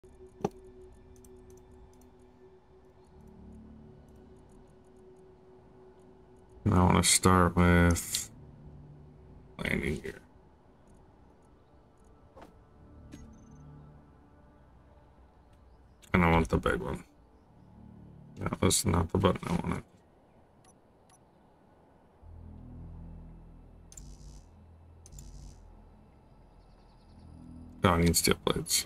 And I want to start with landing gear. And I want the big one. That was not the button I wanted. Oh, I need steel plates.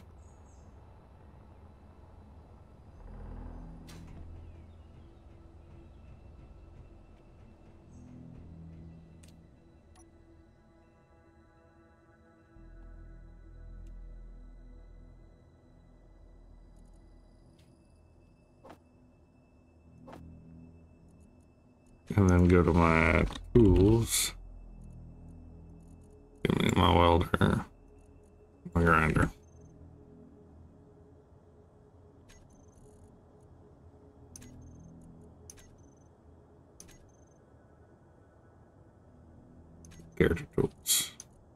And then go to my tools. Give me my welder, my grinder. Character tools.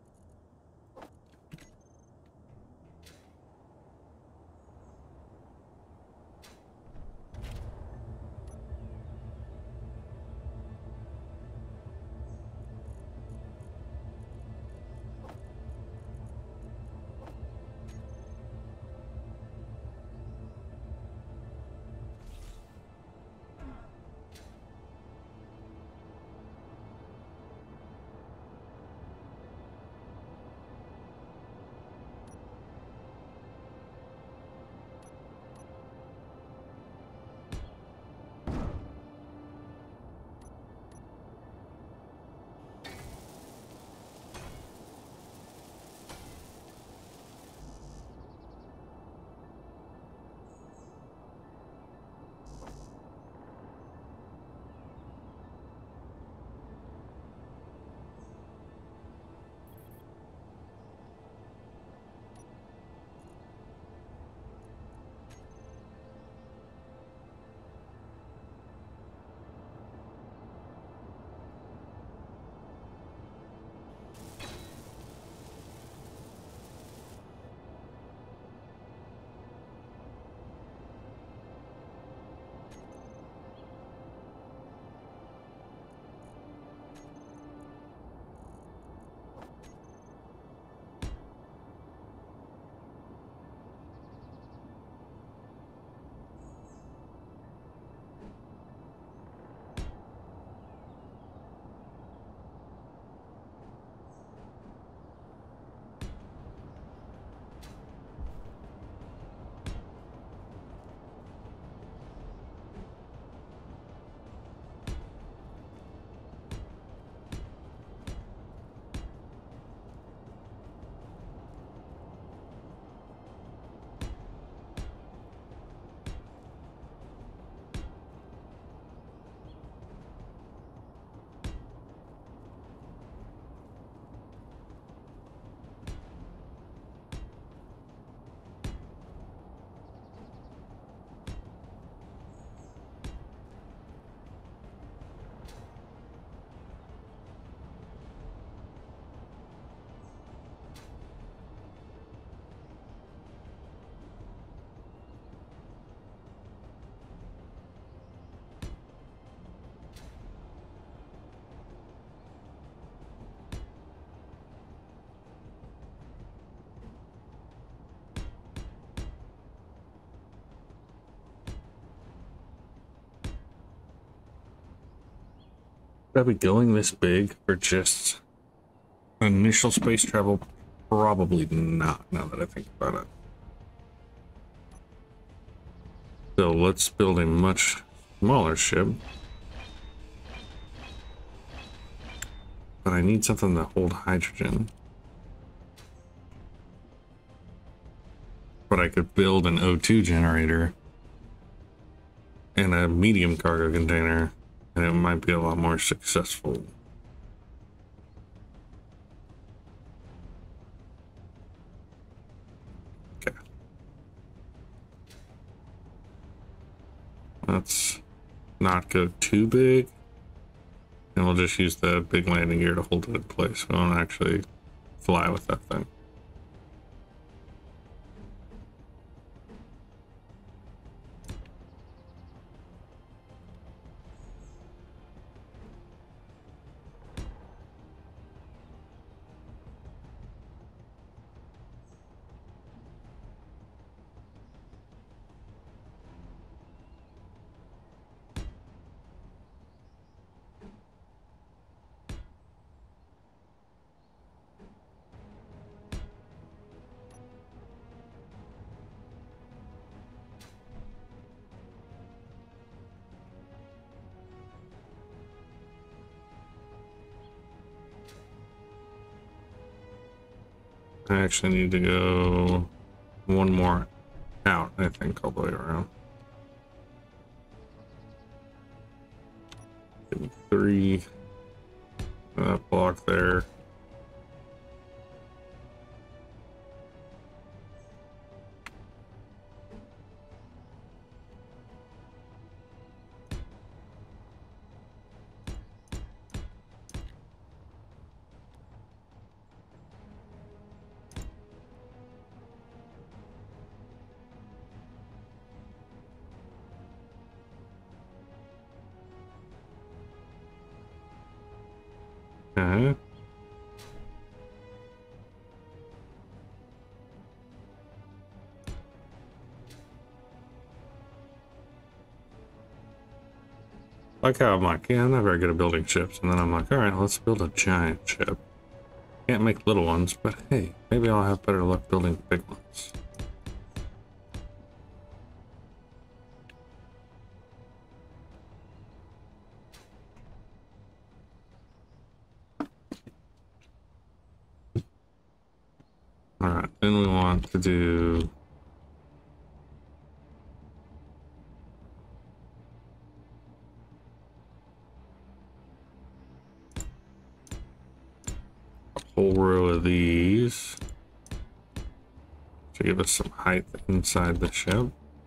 Should I be going this big for just initial space travel? Probably not, now that I think about it. So let's build a much smaller ship. But I need something to hold hydrogen. But I could build an O2 generator and a medium cargo container, and it might be a lot more successful. Okay. Let's not go too big. And we'll just use the big landing gear to hold it in place. We won't actually fly with that thing. I actually need to go one more out, I think, all the way around. 3. That block there. Okay. Like how I'm like, yeah, I'm not very good at building ships. And then I'm like, all right, let's build a giant ship. Can't make little ones, but hey, maybe I'll have better luck building big ones. All right, then we want to do a whole row of these to give us some height inside the ship.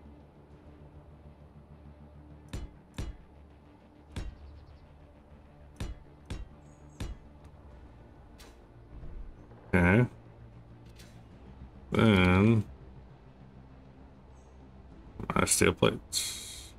Okay. Then steel plates.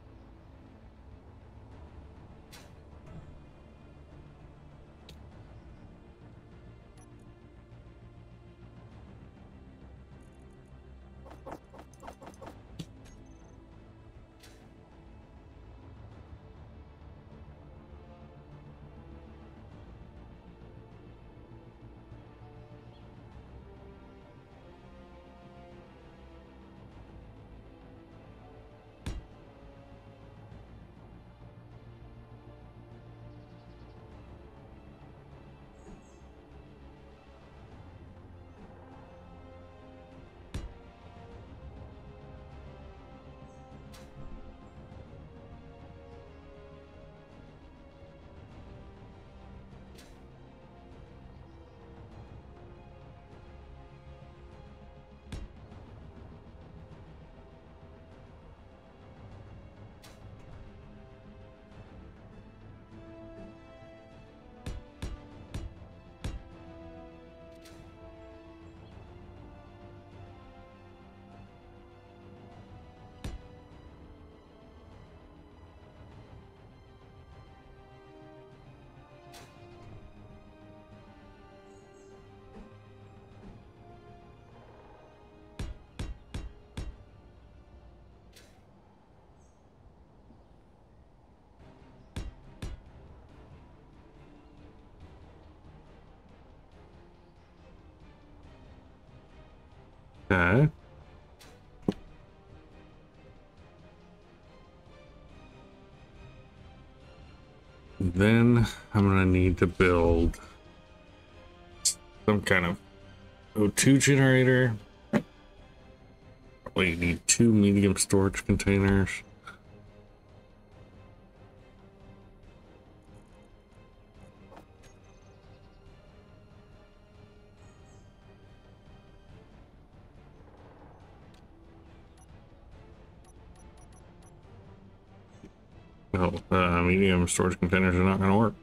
Okay. Then I'm gonna need to build some kind of O2 generator. Probably need 2 medium storage containers. Oh, medium storage containers are not going to work.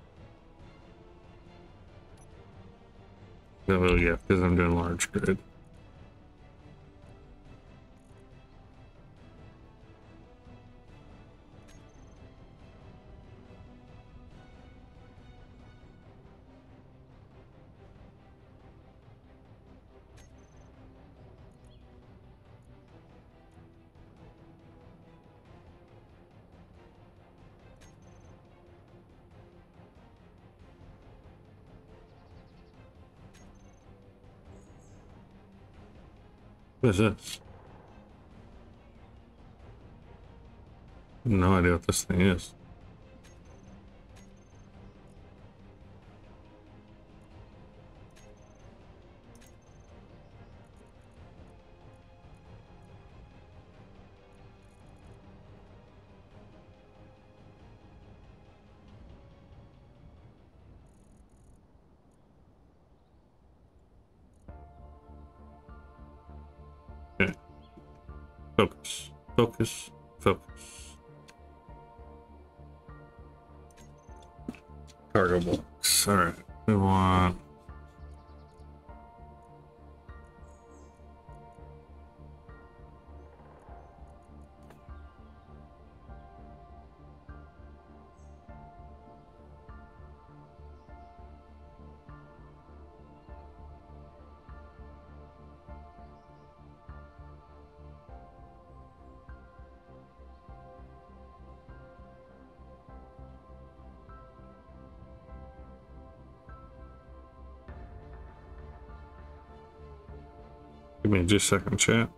Oh, yeah, because I'm doing large grid. What is this? No idea what this thing is. Focus. Focus. Focus. Cargo box. Alright. We want... Give me just a second, chat.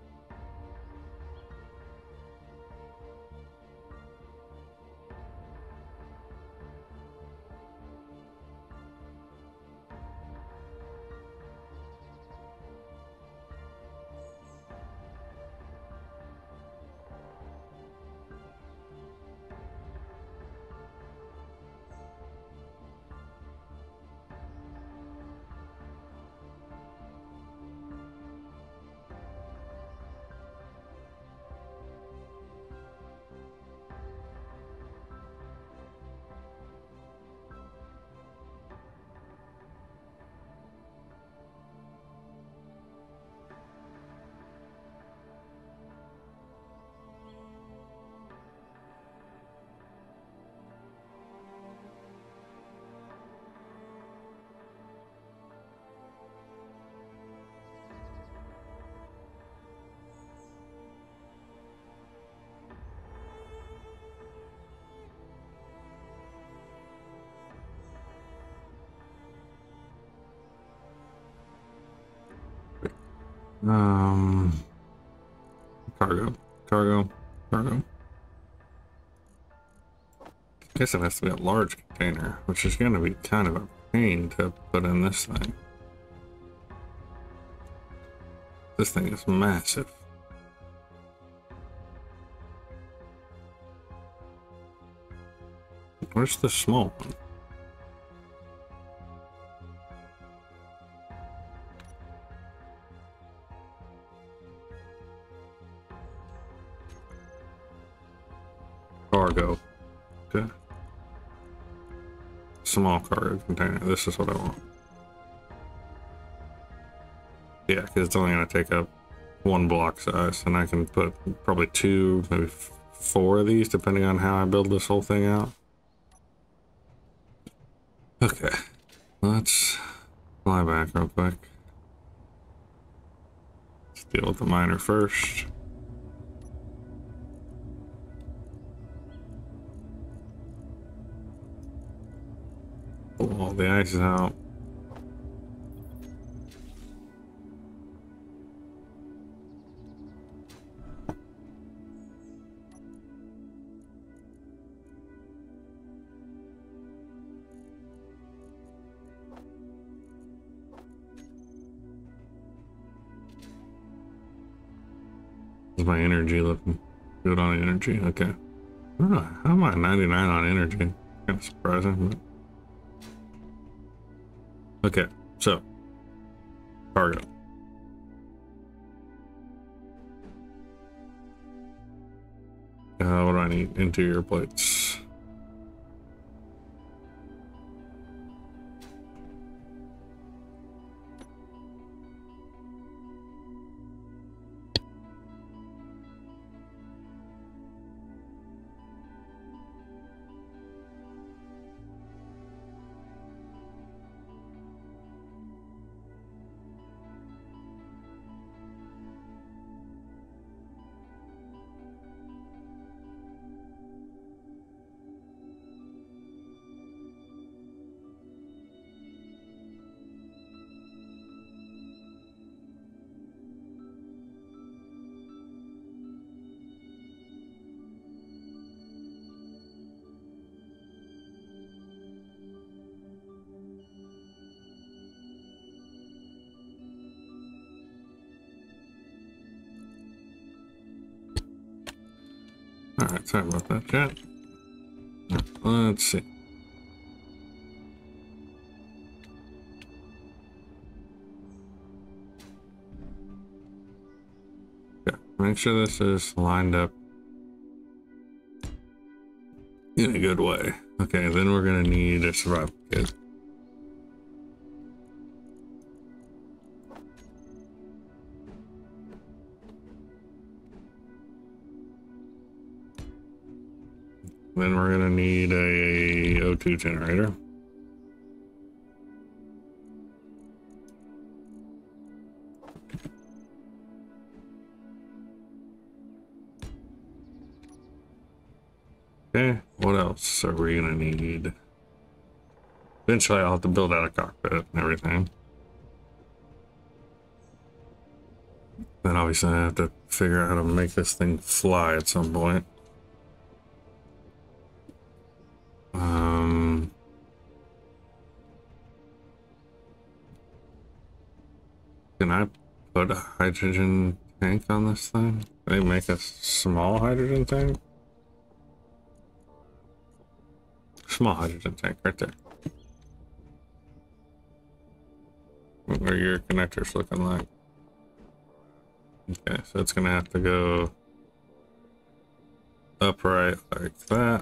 Cargo, cargo, cargo. I guess it has to be a large container, which is going to be kind of a pain to put in this thing. This thing is massive. Where's the small one? Cargo. Okay. Small cargo container. This is what I want. Yeah, because it's only going to take up one block size, and I can put probably 2, maybe 4 of these, depending on how I build this whole thing out. Okay. Let's fly back real quick. Let's deal with the miner first. Pull all the ice out. How's my energy looking? Good on energy? Okay. Oh, how am I 99 on energy? Kind of surprising, but... Okay, so cargo. What do I need? Interior plates. Alright, sorry about that, chat. Let's see. Yeah, make sure this is lined up in a good way. Okay, then we're gonna need a survival kit. Then we're gonna need a O2 generator. Okay, what else are we gonna need? Eventually I'll have to build out a cockpit and everything. Then obviously I have to figure out how to make this thing fly at some point. Can I put a hydrogen tank on this thing? Can they make a small hydrogen tank? Small hydrogen tank right there. What are your connectors looking like? Okay, so it's gonna have to go upright like that.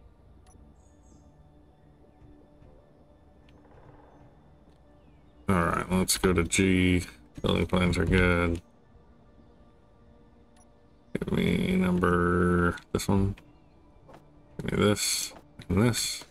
Alright, let's go to G. Building plans are good. Give me this one. Give me this and this.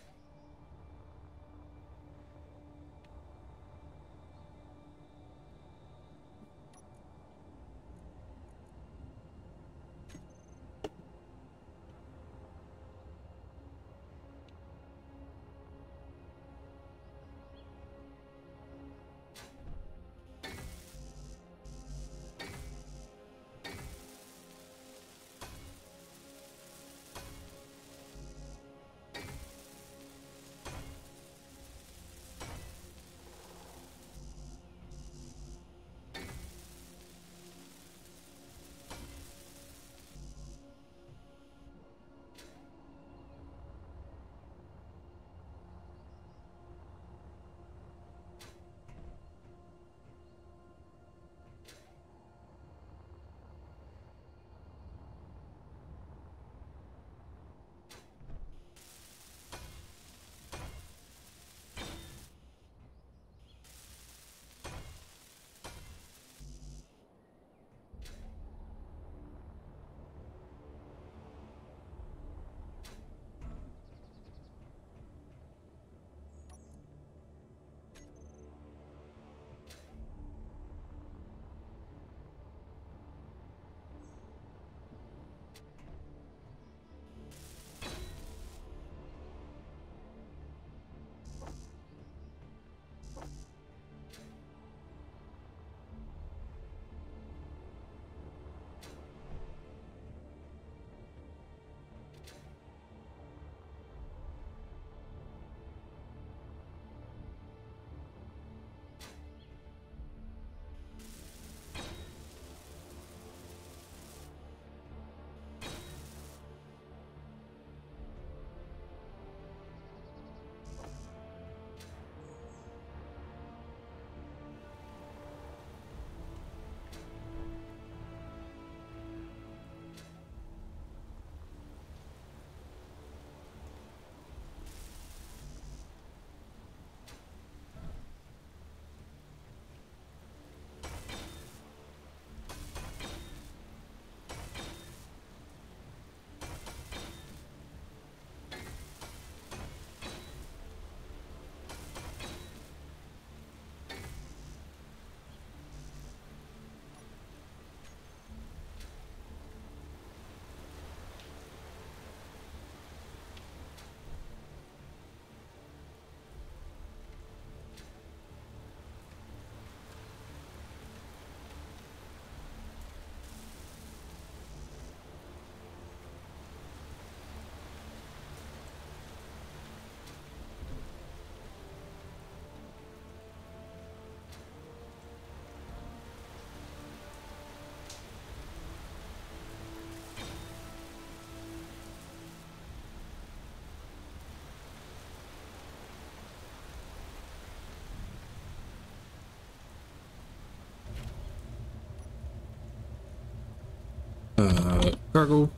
Cargo.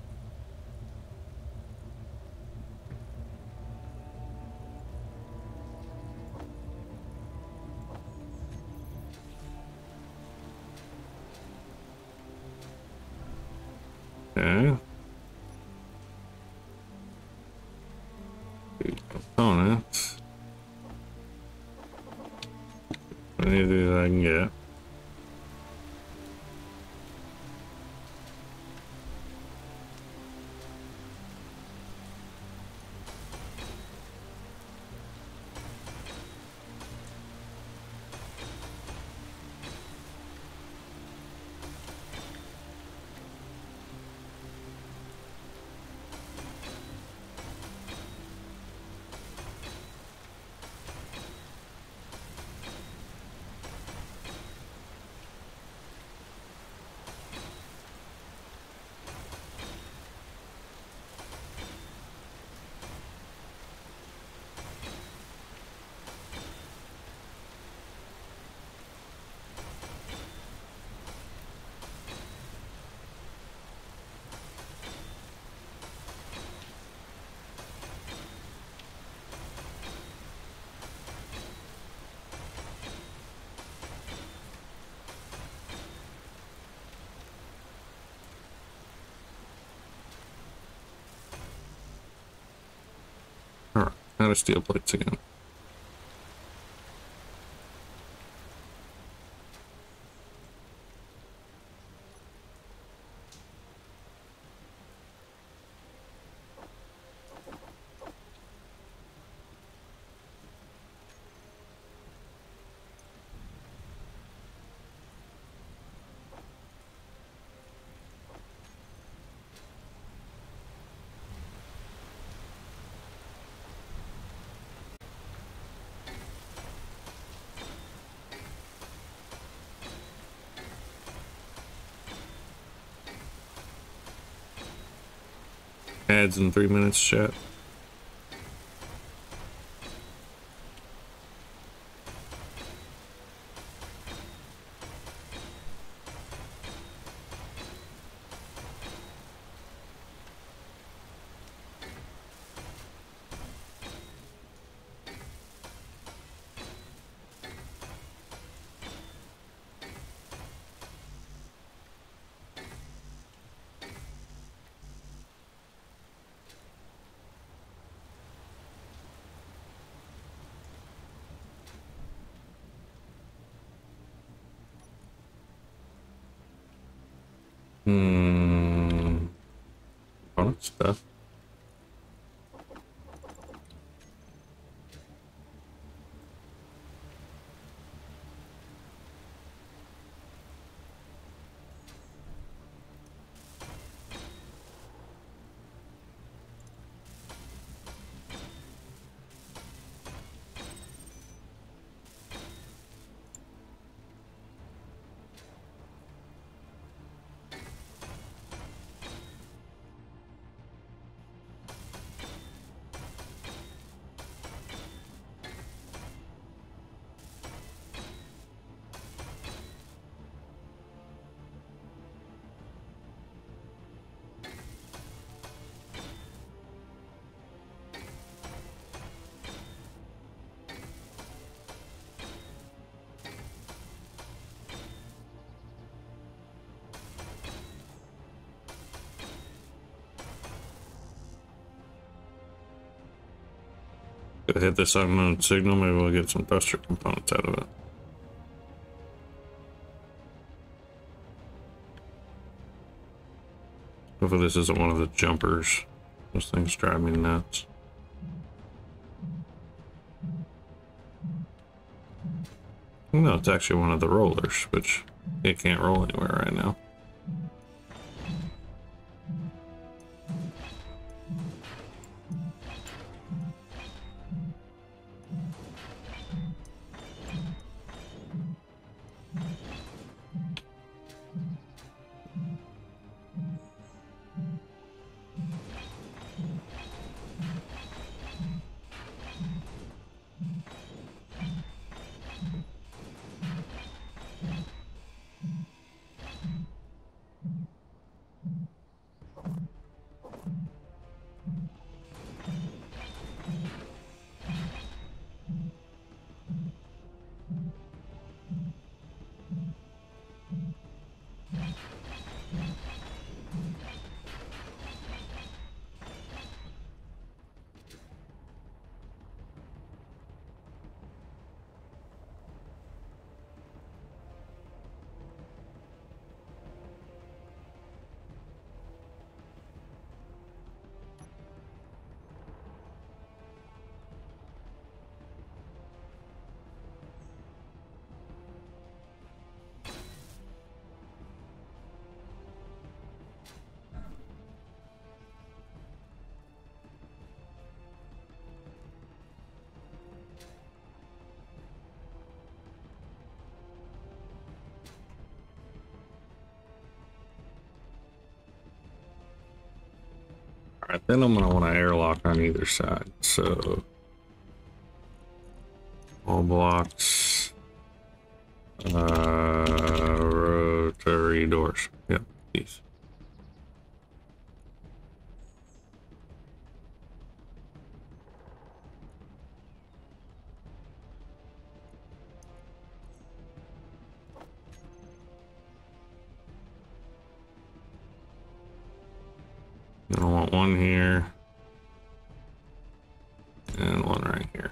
Okay. Components. Any of these I can get. Alright, out of steel plates again. Ads in 3 minutes, chat. Fun stuff. Gonna hit this unknown signal, maybe we'll get some thruster components out of it. Hopefully this isn't one of the jumpers. Those things drive me nuts. No, it's actually one of the rollers, which it can't roll anywhere right now. Alright, then I'm gonna want to airlock on either side. So all blocks, rotary doors. Yep, these. I want one here and one right here.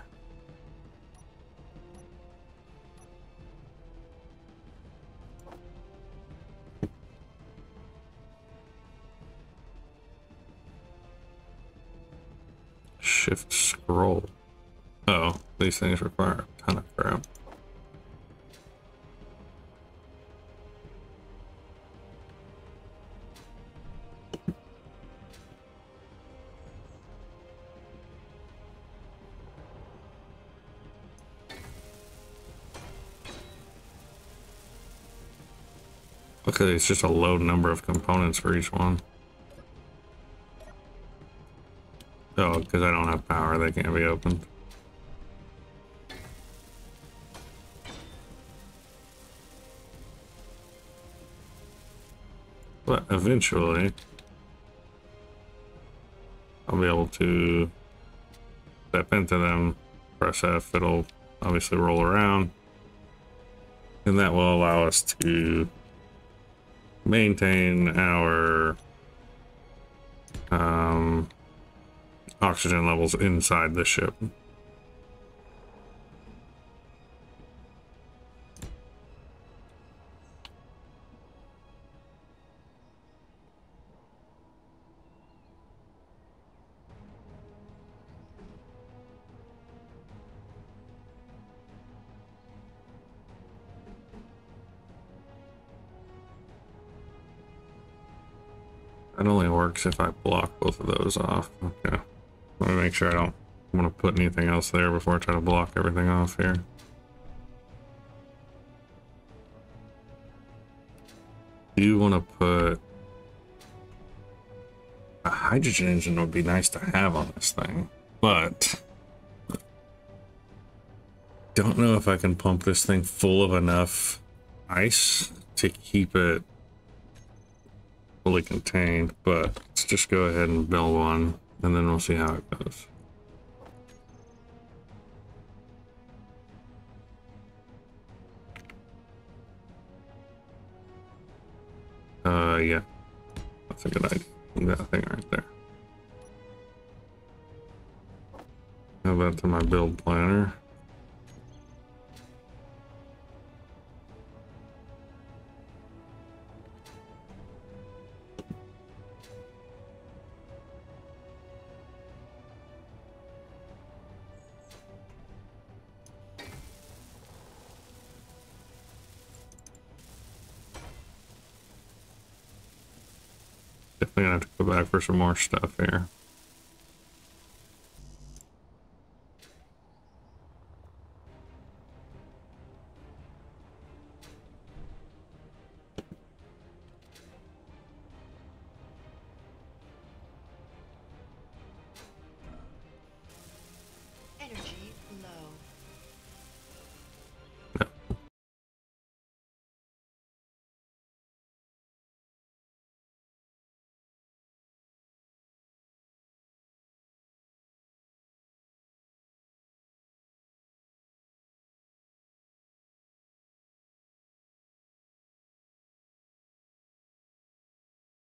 Shift scroll. Oh, these things require a ton of crap. Okay, it's just a low number of components for each one. Oh, because I don't have power, they can't be opened. But eventually, I'll be able to step into them, press F, it'll obviously roll around, and that will allow us to maintain our oxygen levels inside the ship. That only works if I block both of those off. Okay. Let me make sure I don't want to put anything else there before I try to block everything off here. Do you want to put a hydrogen engine? Would be nice to have on this thing, but don't know if I can pump this thing full of enough ice to keep it fully contained, but let's just go ahead and build one and then we'll see how it goes. Yeah, that's a good idea. That thing right there. How about to my build planner? Definitely gonna have to go back for some more stuff here.